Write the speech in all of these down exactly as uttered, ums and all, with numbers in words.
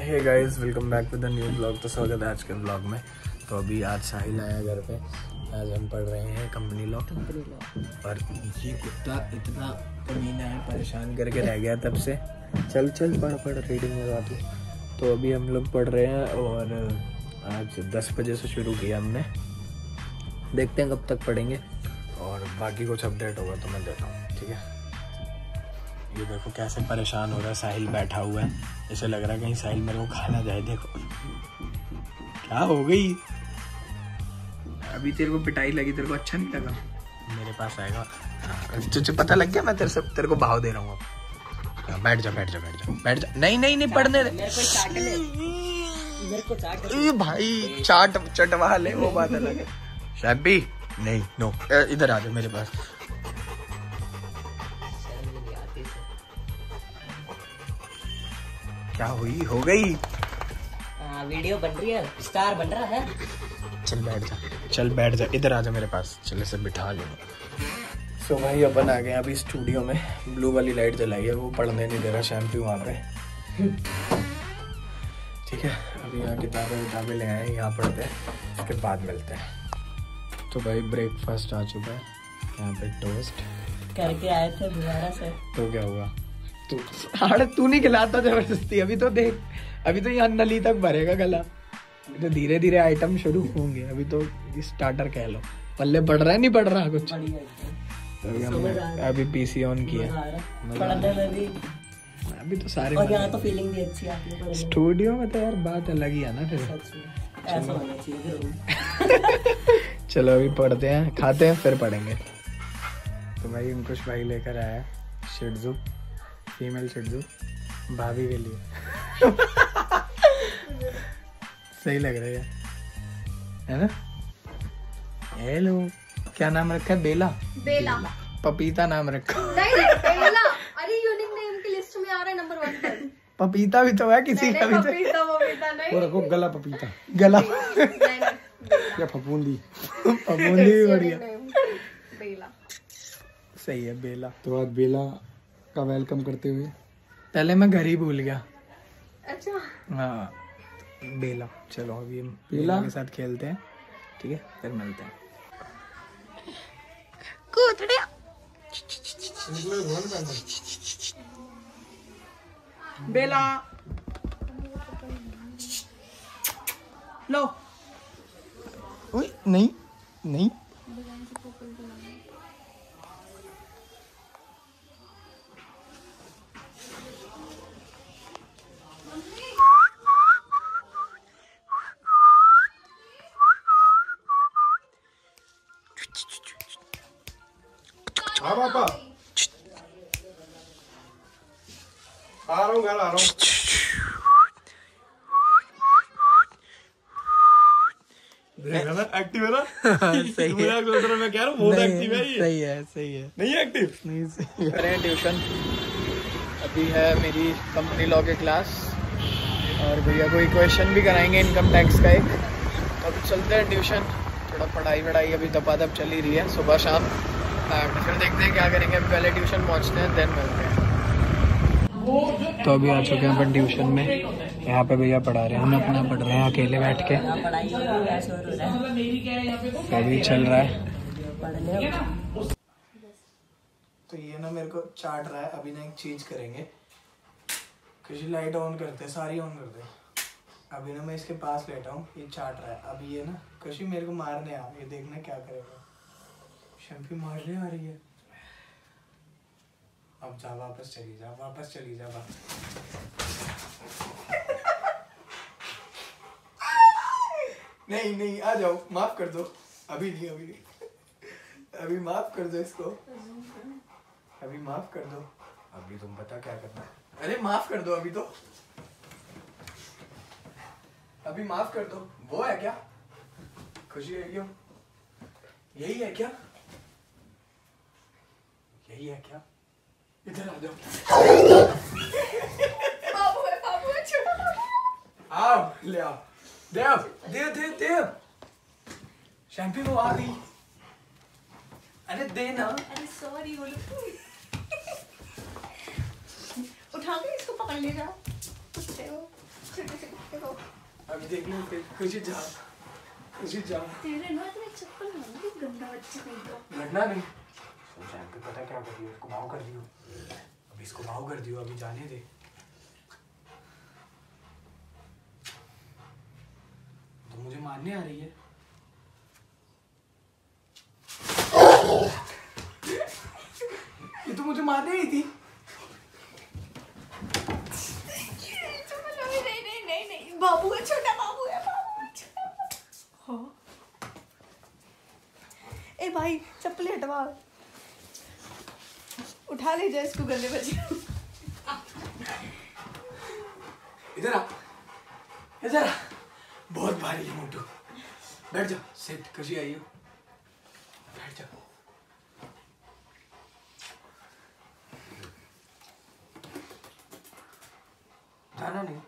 Hey guys, welcome back with the new blog. तो स्वागत है आज के ब्लॉग में। तो अभी आज साहिल आया घर पे। आज हम पढ़ रहे हैं कंपनी लॉ। और ये कुत्ता इतना कमीना है, परेशान करके रह गया तब से। चल चल पढ़ पढ़ रीडिंग में बात। तो अभी हम लोग पढ़ रहे हैं और आज दस बजे से शुरू किया हमने। देखते हैं कब तक पढ़ेंगे और बाकी कुछ अपडेट होगा तो मैं देता हूँ, ठीक है। ये देखो कैसे परेशान हो रहा है। साहिल बैठा हुआ है, ऐसे लग रहा है कहीं साहिल मेरे को खा ना जाए। देखो क्या हो गई। अभी तेरे को पिटाई लगी, तेरे को अच्छा नहीं लगा? मेरे पास आएगा तुझे पता लग गया। मैं तेरे से तेरे को भाव दे रहा हूँ। अब बैठ जा बैठ जा बैठ जा बैठ जा। नहीं नहीं नहीं पढ़ने दे। ए भाई चाट चटवा ले, वो बात अलग है। शैम्पी नहीं, नो, इधर आ जा मेरे पास। क्या हुई? हो गई आ, वीडियो बन रही है, स्टार बन रहा है। चल बैठ जा, चल बैठ जा, इधर आ जा मेरे पास। चल इसे बिठा लूंगा। सो भाई अपन आ गए अभी स्टूडियो में। ब्लू वाली लाइट जलाई है, वो पढ़ने नहीं दे रहा शैम्पू वहाँ पे, ठीक है। अभी यहाँ किताबें किताबें ले आए, यहाँ पढ़ते हैं, उसके बाद मिलते हैं। तो भाई ब्रेकफास्ट आ चुका है। यहाँ पे टोस्ट करके आए थे बुहारा से। तो क्या हुआ? तू अरे तू नहीं खिलाता जबरदस्ती। अभी तो देख, अभी तो यहाँ नली तक भरेगा गला। अभी तो धीरे धीरे आइटम शुरू होंगे। अभी तो स्टार्टर कह लो। पल्ले पड़ रहा है, नहीं पड़ रहा कुछ? अभी हमने अभी पीसी ऑन किया। पढ़ने में भी अभी तो सारे और यहाँ तो फीलिंग भी अच्छी आती है। स्टूडियो में तो यार बात अलग ही है ना। फिर ऐसा होना चाहिए। चलो अभी पढ़ते हैं, खाते हैं, फिर पढ़ेंगे। तो भाई अंकुश भाई लेकर आया है शिट्जू, फीमेल शिट्जू, भाभी के लिए। सही लग रहा है है ना? हेलो, क्या नाम रखा है? बेला। बेला। पपीता नाम रखा। नहीं नहीं बेला। अरे यूनिक नेम की लिस्ट में आ रहा है नंबर वन पर। पपीता भी तो है किसी का भी। तो पपीता पपीता नहीं। वो रखो गला पपीता, गला या फफूंदी। फफूंदी भी बढ़िया। बेला सही है, बेला। तो आज बेला का वेलकम करते हुए, पहले मैं घर ही भूल गया। अच्छा हाँ बेला। चलो अभी हम बेला के साथ खेलते हैं, ठीक है, फिर मिलते हैं। कूतड़िया बेला लो। ओए नहीं नहीं, हाँ पापा, आ रहा हूँ, घर आ रहा हूँ। देखा ना, एक्टिव है ना? सही है। मजाक लौट रहा, मैं कह रहा हूँ बहुत एक्टिव है ये। सही है सही है। नहीं एक्टिव? नहीं सही है। करें ट्यूशन। अभी है मेरी कंपनी लॉ की क्लास और भैया कोई क्वेश्चन भी कराएंगे इनकम टैक्स का एक। अब चलते हैं ट्यूशन। थोड़ा पढ़ाई वढ़ाई अभी दपादप चल ही रही है सुबह शाम। एंड फिर देखते हैं क्या करेंगे। अभी पहले ट्यूशन पहुंचते हैं, देन मिलते हैं। तो अभी आ चुके हैं अपन ट्यूशन में। यहाँ पे भैया पढ़ा रहे हैं, हम अपना पढ़ रहे हैं अकेले बैठ के। तो अभी चल रहा है। तो ये ना मेरे को चाट रहा है। अभी ना एक चीज करेंगे, किसी लाइट ऑन करते हैं, सारी ऑन करते हैं। अभी ना मैं इसके पास लेटा हूँ, ये चाट रहा है। अभी ये ना कशी मेरे को मारने आ, ये देखना क्या करेगा। शैम्पी मारने आ रही है। अब जा, वापस चली जा, वापस चली जा, वापस। नहीं नहीं, आ जाओ, माफ कर दो। अभी नहीं, अभी नहीं, अभी माफ कर दो इसको। अभी माफ कर दो। अभी तुम पता क्या करना है। अरे माफ कर दो अभी तो, अभी माफ कर दो। वो है क्या? खुशी है क्यों? यही है क्या? यही है क्या? इधर आ जाओ। बाबू है, बाबू है, छोटा। आओ ले आओ। देव देव देव देव शैम्पू वो आ गई। अरे दे ना। अरे सॉरी बोलो। उठा के इसको पकड़ ले जाओ। कुत्ते हो। छोटे से कुत्ते को। अभी देख लो फिर खुशी जा खुशी जा तेरे ना इतने चप्पल मांगी गंदा बच्चा कहीं का। लड़ना नहीं सोचा आपको पता क्या कर दियो इसको भाव कर दियो अभी इसको भाव कर दियो अभी जाने दे तो मुझे मारने आ रही है ये तो मुझे मारने ही थी नहीं नहीं नहीं नहीं बाबू है छोटा बाबू है बाबू है छोटा हाँ ए भाई चप्पल हटवा उठा ले जा इसको गले बजे इधर आ इधर आ बहुत भारी है मोटू बैठ जा सेट खुशी आई हो बैठ जा जाना नहीं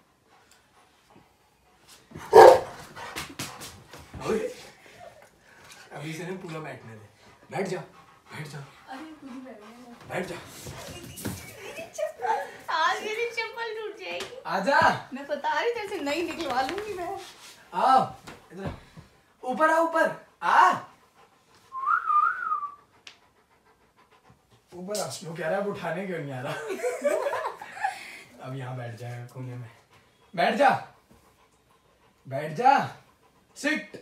ओए अभी से नहीं पूरा बैठने दे बैठ जा बैठ जा अरे पूरी बैठ बैठ जा आज मेरी चप्पल टूट जाएगी आजा मैं बता रही तेरे से नहीं निकलवा लूंगी मैं आओ इधर ऊपर आ ऊपर आ ऊपर आ वो कह रहा है अब उठाने क्यों नहीं आ रहा अब यहाँ बैठ जाएगा कोने में बैठ जा बैठ जा सिट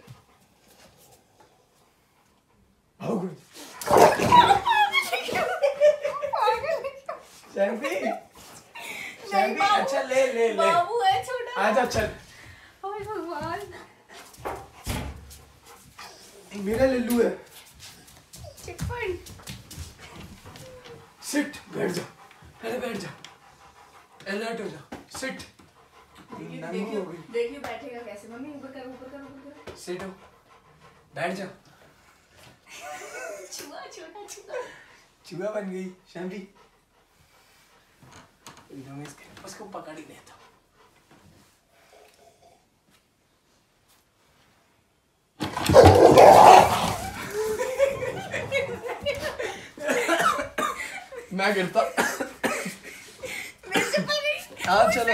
शैम्पी शैम्पी अच्छा ले ले ले बाबू है छोटा आजा चल ओए भगवान मेरा लल्लू है चप्पल सिट बैठ जा पहले बैठ जा अलर्ट हो जा सिट देखियो देखियो बैठेगा कैसे मम्मी ऊपर कर ऊपर कर ऊपर कर सिट हो बैठ जा छुआ छोटा छुआ चूहा बन गई शैम्पी एकदम इसके उसको पकड़ ही लेता मैं गिरता हाँ चलो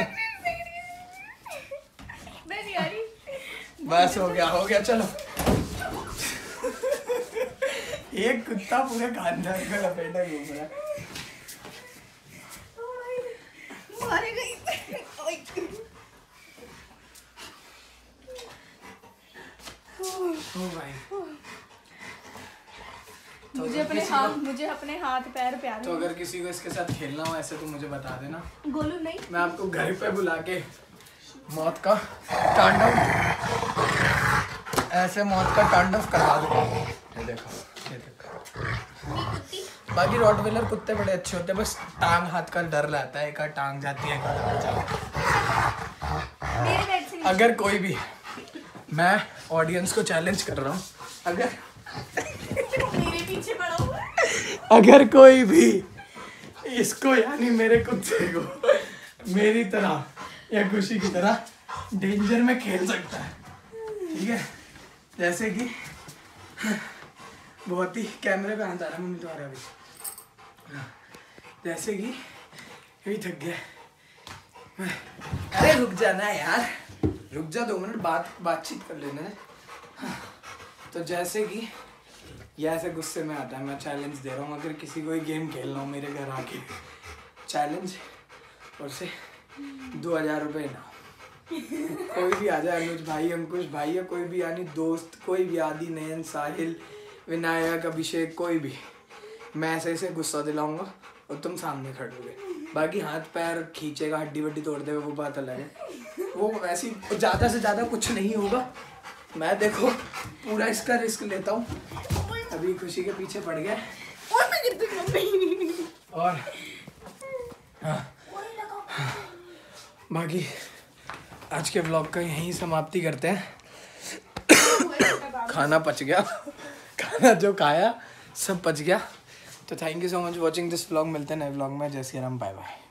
नहीं आ रही बस हो गया हो गया चलो एक कुत्ता पूरे खानदान का लपेटा घूम रहा है मारे गई ओ भाई मुझे अपने हाथ मुझे अपने हाथ पैर प्यारे तो अगर किसी को इसके साथ खेलना हो ऐसे तो मुझे बता देना गोलू नहीं मैं आपको घर पे बुला के मौत का तांडव ऐसे मौत का तांडव करवा दूंगा ये देखो ये देखो बाकी रॉटवीलर कुत्ते बड़े अच्छे होते हैं बस टांग हाथ का डर रहता है एक आध टांग जाती है एक आध जाती मेरे बेड से है अगर कोई भी मैं ऑडियंस को चैलेंज कर रहा हूँ अगर मेरे पीछे पड़ा हुआ है अगर कोई भी इसको यानी मेरे कुत्ते को मेरी तरह या खुशी की तरह डेंजर में खेल सकता है ठीक है जैसे कि बहुत ही कैमरे पे हाथ आ रहा मम्मी तुम्हारा अभी जैसे कि यही थक गया अरे रुक जाना यार रुक जा दो मिनट बात बातचीत कर लेना है हाँ, तो जैसे कि ये ऐसे गुस्से में आता है मैं चैलेंज दे रहा हूँ अगर किसी को गेम खेलना हो मेरे घर आके चैलेंज और से दो हजार रुपये ना कोई भी आ जाए अनुज भाई अंकुश भाई या कोई भी यानी दोस्त कोई भी आदि नयन साहिल विनायक अभिषेक कोई भी मैं ऐसे ऐसे गुस्सा दिलाऊंगा और तुम सामने खड़ोगे बाकी हाथ पैर खींचेगा हड्डी वड्डी तोड़ देगा वो बात अलग है वो ऐसी ज़्यादा से ज़्यादा कुछ नहीं होगा मैं देखो पूरा इसका रिस्क लेता हूँ अभी खुशी के पीछे पड़ गया और मैं गिर गई मम्मी और हाँ बाकी आज के व्लॉग का यहीं समाप्ति करते हैं खाना पच गया खाना जो खाया सब पच गया तो thank you so much watching this vlog मिलते हैं नए व्लॉग में जय श्री राम बाय बाय।